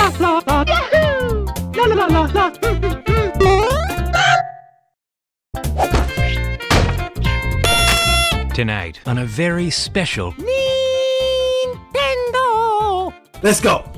la la la. Yahoo! La la la la la. Tonight, on a very special Nintendo. Let's go.